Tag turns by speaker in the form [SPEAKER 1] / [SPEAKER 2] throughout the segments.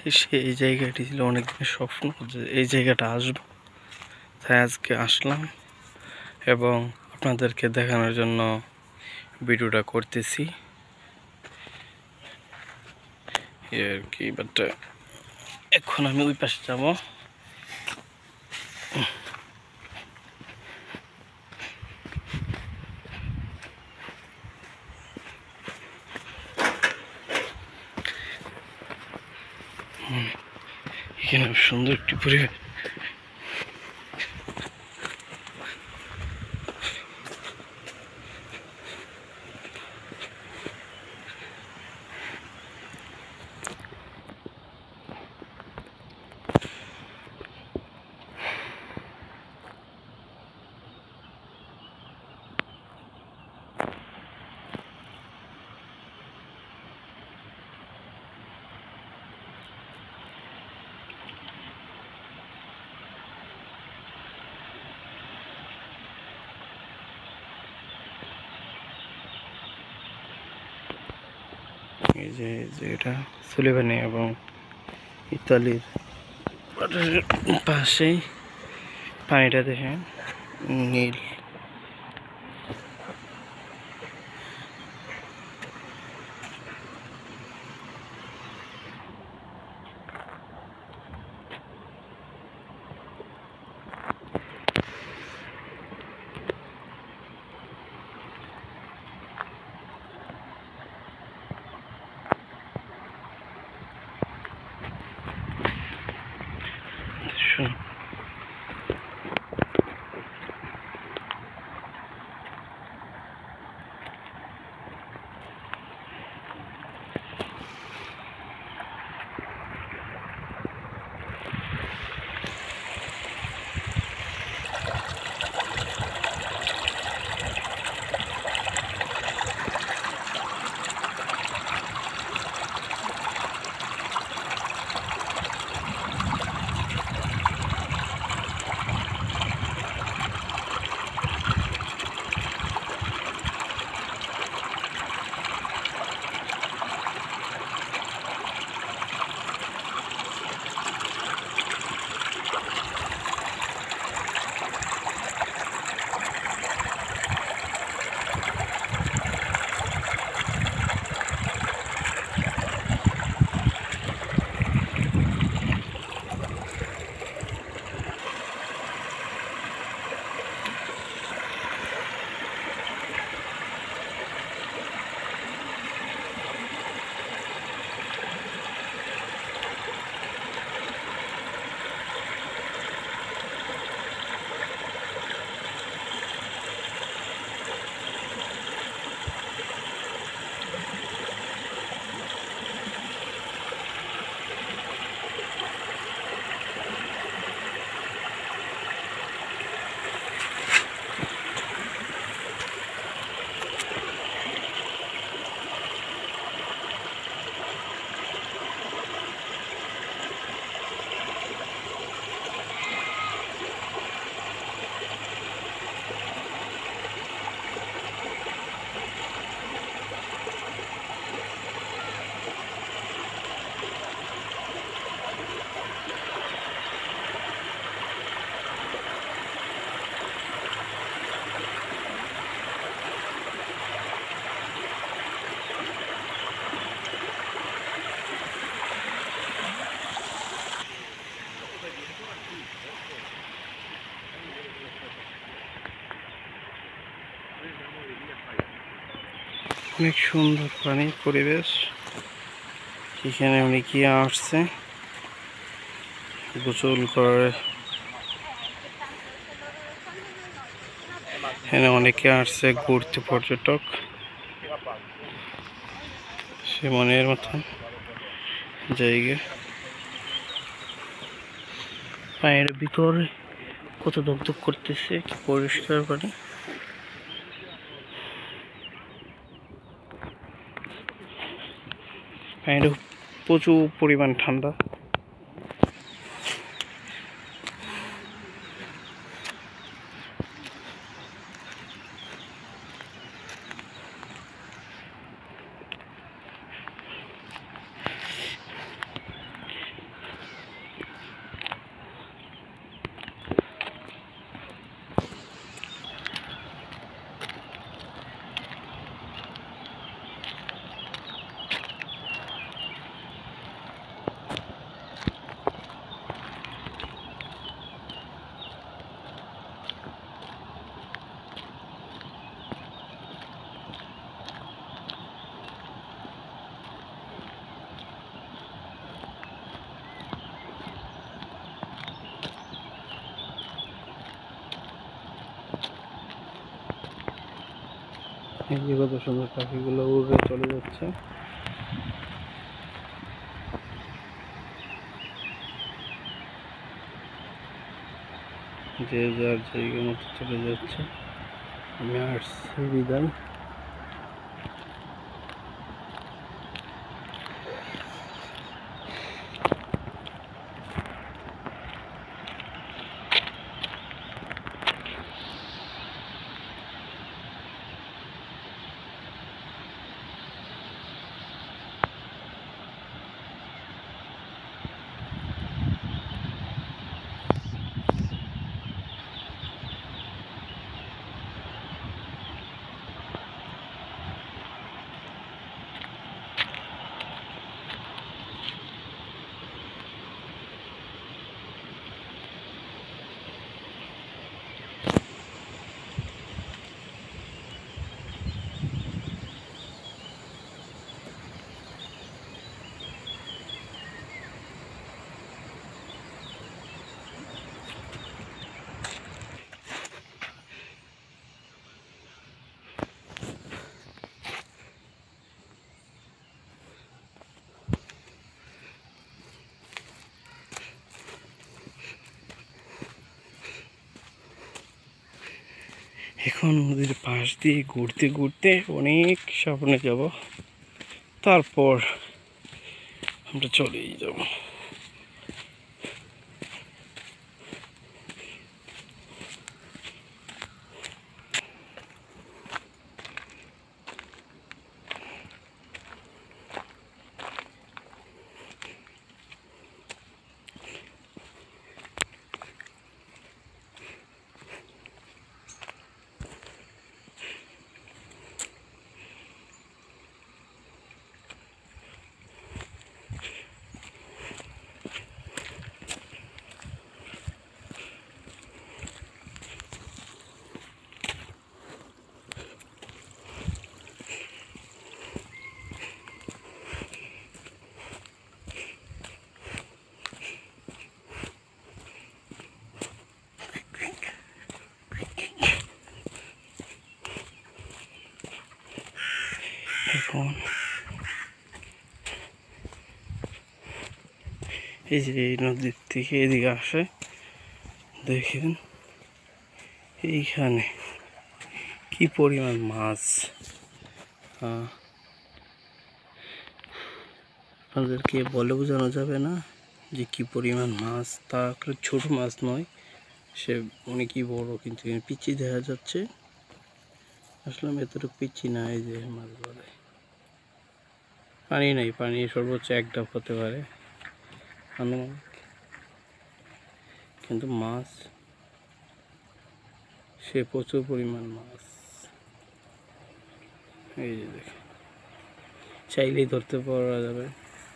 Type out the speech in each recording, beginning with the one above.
[SPEAKER 1] সেই জায়গাটি ছিল অনেকদিনের স্বপ্ন যে এই জায়গাটা আসবো, তাই আজকে আসলাম এবং আপনাদেরকে দেখানোর জন্য ভিডিওটা করতেছি আর কি। বাট এখন আমি ওই পাশে যাবো। এখানে সুন্দর একটি পরিবেশ। এই যে এটা সুলেমানি এবং ইতালির পাশেই পানিটা দেখেন নীল। অনেক সুন্দর পানির পরিবেশ। এখানে অনেকে আসছে গোসল করে, এখানে অনেকে আসছে ঘুরতে, পর্যটক সে মনের মতন জায়গা। পায়ের ভিতরে কত দগদগ করতেছে, কি পরিষ্কার পানি। পানিটা প্রচুর পরিমাণ ঠান্ডা। এই যে কত সুন্দর পাখিগুলো উড়ে চলে যাচ্ছে। যে যার জায়গা মতো চলে যাচ্ছে। আমি আসছি, বিদায়। এখন নদীর পাশ দিয়ে ঘুরতে ঘুরতে অনেক সামনে যাব, তারপর আমরা চলেই যাব। এখন এই যে এই নদীর থেকে এদিকে আসে, দেখেন এইখানে কি পরিমাণ মাছ। আপনাদেরকে বলে বোঝানো যাবে না যে কি পরিমাণ মাছ। তা ছোট মাছ নয়, সে অনেকই বড়, কিন্তু পিচ্ছি দেখা যাচ্ছে। আসলে এতটুকু পিচ্ছি না। এই যে মাছ বলে পানি নাই, পানি সর্বোচ্চ 1 ডাব হতে পারে আনুমানিক, কিন্তু মাছ সে প্রচুর পরিমাণ মাছ। এই যে দেখে চাইলেই ধরতে পারা যাবে।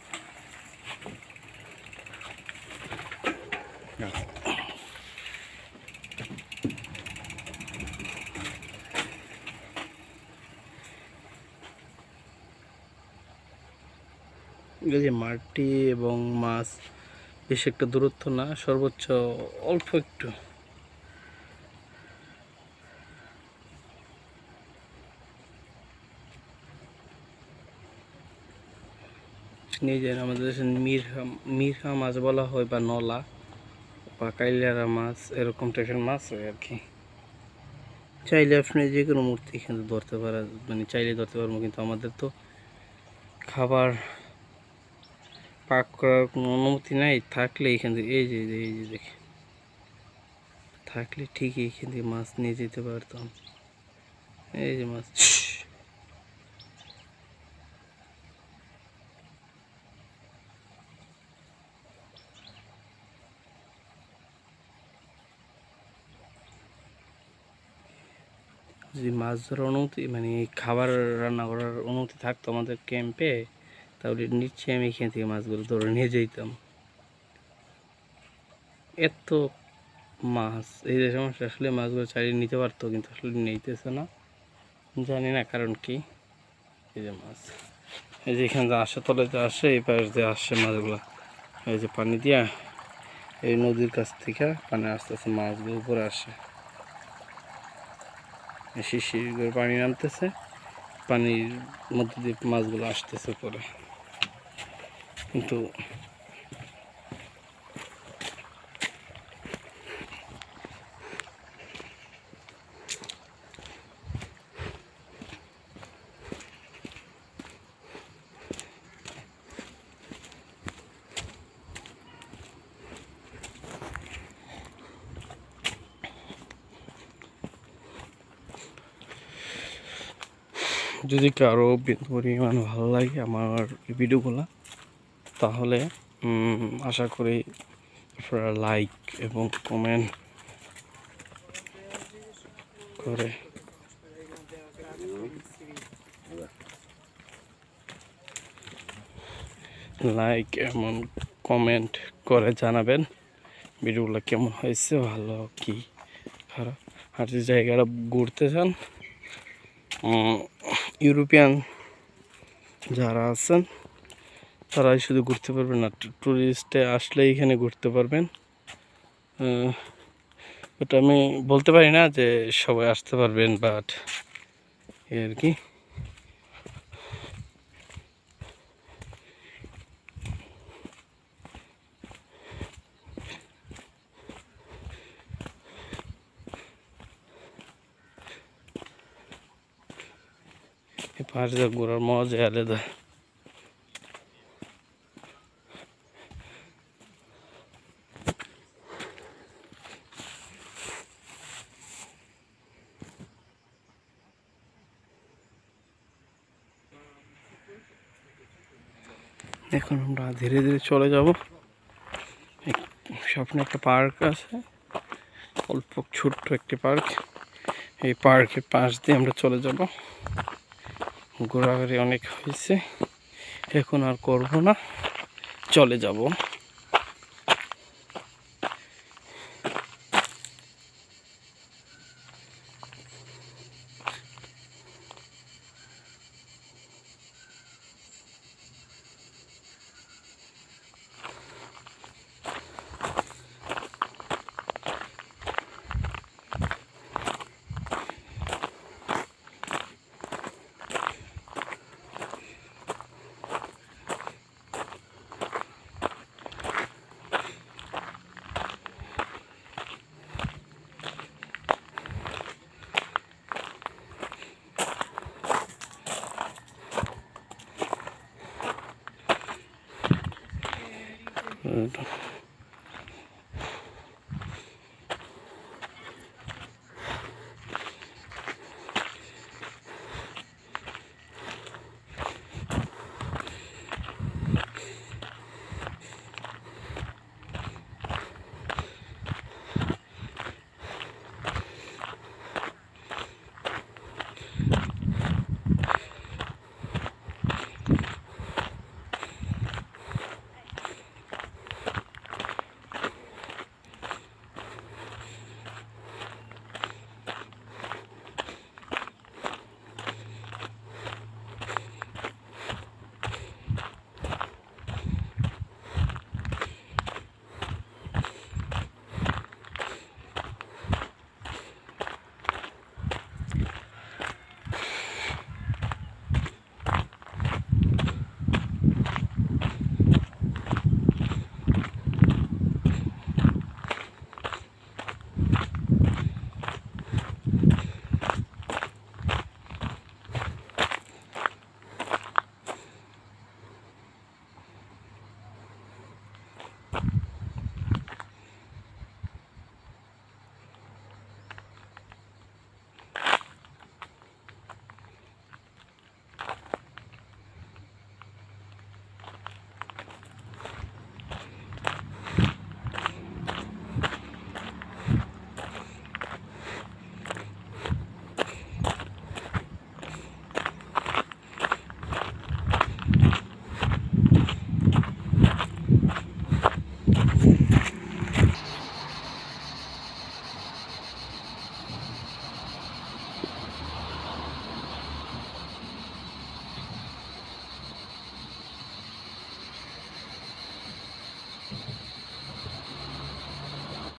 [SPEAKER 1] এই যে মাটি এবং মাছ বেশ একটা দূরত্ব না, সর্বোচ্চ অল্প একটু। নিয়ে যান আমাদের দেশে মিরহা মাছ বলা হয়, বা নলা বা কাইলারা মাছ, এরকম টাইপের মাছ হয় আর কি। চাইলে আপনি যে কোনো মূর্তি কিন্তু ধরতে পারা, মানে চাইলে ধরতে পারবো, কিন্তু আমাদের তো খাবার পাক করার কোনো অনুমতি নাই। থাকলে এখান থেকে এই যে দেখে, থাকলে ঠিকই এখান থেকে মাছ নিয়ে যেতে পারতাম। এই যে মাছ, যদি মাছ ধরার অনুমতি, মানে খাবার রান্না করার অনুমতি থাকতো আমাদের ক্যাম্পে, তাহলে নিশ্চয়ই আমি এখান থেকে মাছগুলো ধরে নিয়ে যেতাম। এত মাছ, এই যে সমস্যা, আসলে মাছগুলো চালিয়ে নিতে পারতো, কিন্তু আসলে নিতেছে না, জানি না কারণ কি। এই যে মাছ, এই যে এখানে আসে, তলে যে আসে, এই পাশ দিয়ে আসে মাছগুলো। এই যে পানি দিয়া, এই নদীর কাছ থেকে পানি আস্তে আস্তে মাছগুলো উপরে আসে, শিশির করে পানি নামতেছে, পানির মধ্যে দিয়ে মাছগুলো আসতেছে পরে, কিন্তু যদি কারো পরিমাণ ভালো লাগে আমার ভিডিওগুলো, তাহলে আশা করি আপনারা লাইক এবং কমেন্ট করে জানাবেন ভিডিওগুলো কেমন হয়েছে, ভালো কি খারাপ। আর যে জায়গাটা ঘুরতে চান, ইউরোপিয়ান যারা আছেন তারাই শুধু ঘুরতে পারবেন না, ট্যুরিস্টে আসলে এখানে ঘুরতে পারবেন। ওটা আমি বলতে পারি না যে সবাই আসতে পারবেন, বাট এই আর কি। পাহাড়ে ঘোরার মজা আলাদা। এখন আমরা ধীরে ধীরে চলে যাব। সামনে একটা পার্ক আছে, অল্প ছোট্ট একটি পার্ক। এই পার্কের পাশ দিয়ে আমরা চলে যাব। ঘোরাঘুরি অনেক হয়েছে, এখন আর করব না, চলে যাব।